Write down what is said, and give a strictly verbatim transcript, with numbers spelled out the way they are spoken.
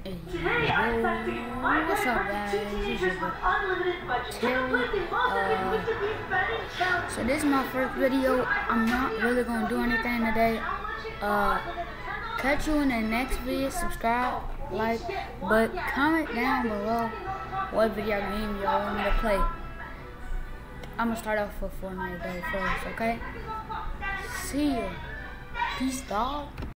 Hey, yo, what's up guys, this is your boy Terry. Uh, so this is my first video. I'm not really going to do anything today. Uh, catch you in the next video. Subscribe, like, but comment down below what video game y'all want me to play. I'm going to start off with Fortnite though first, okay? See ya. Peace, dog.